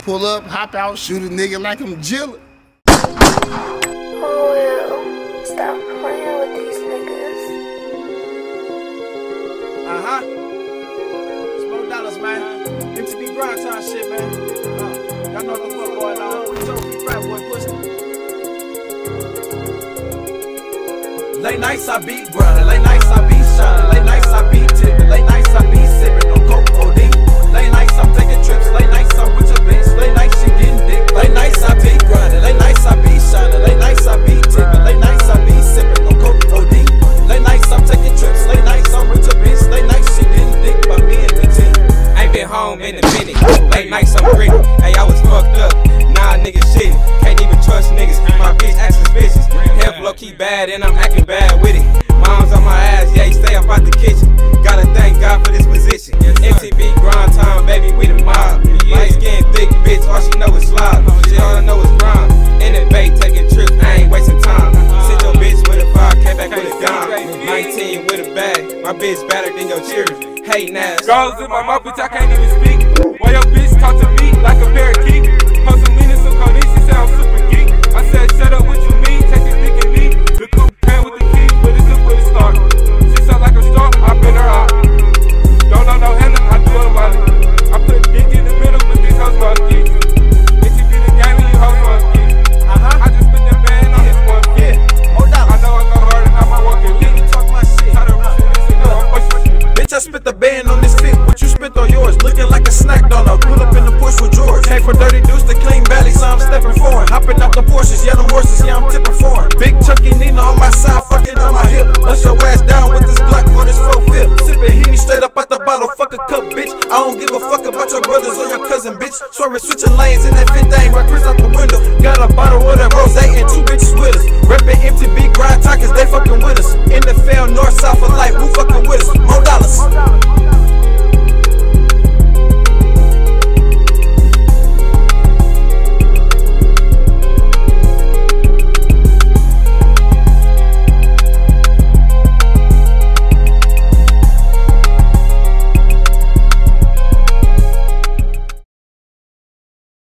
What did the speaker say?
pull up, hop out, shoot a nigga like I'm Jilla. Oh well, stop playing with these niggas. Smoke dollars, man. MTV grind time shit, man. Y'all know the fuck going on. We told free frat boy pussy. Late nights I be grinding, late nights I be shining, late nights I be tipping, late nights I be sipping on coke OD. Late nights I'm taking trips, late nights I'm with your bitch, late nights she getting dick. Late nights I be grinding, late nights I be shining, late nights I be tipping, late nights I be sipping on coke OD. Late nights I'm taking trips, late nights I'm with your bitch, late nights she getting dick by me and the team. Ain't been home in a minute, late nights I'm gritty. Hey, I was fucked up, nah nigga shit. Can't even trust niggas, my bitch acting suspicious. Health low key bad and I'm acting bad with it. Mom's on my ass, yeah, stay up out the kitchen. Gotta thank God for this position. MTV grind time, baby, we the mob. Light skin, thick bitch, all she know is slob. Shit, all I know is grind. In the bay, taking trips, I ain't wasting time. Sent your bitch with a 5, came back with a dime. 19 with a bag, my bitch better than your cheers. Hating ass. Girls in my mouth, bitch, I can't even speak. Why your bitch talk to me like a parakeet? Post some lean and some codeine, she say I'm super geek. I said, shut up, what you mean? Take a dick in me. The coupe came with the key, but it's good for the start. She sound like a star, I been her out. Don't know no Hannah, I do it about it. I put dick in the middle, but these hoes monkey. MTV the game and you hoes monkey. I just spit the band on this one fit. I know I go hard and I might walk it lit. Talk my shit. Try to rush it, listen, no, I'm pushing. Bitch, I spit the band on this fit, what you spit on yours? Looking like a snack donut, pull up in the push with George. Came from dirty deuce to clean valley, so I'm stepping foreign. Hopping out the Porsches, yellow horses, yeah, I'm tipping foreign. Big chunky Nina on my side, fucking on my hip. Bust your ass down with this Glock on this 4-5. Sipping Henny straight up out the bottle, fuck a cup, bitch. I don't give a fuck about your brothers or your cousin, bitch. Swerving, switching lanes in that fit thing, right Chris out the window. Got a bottle of that rose and 2 bitches with us. Reppin' MTV grind time, cause they fucking with us.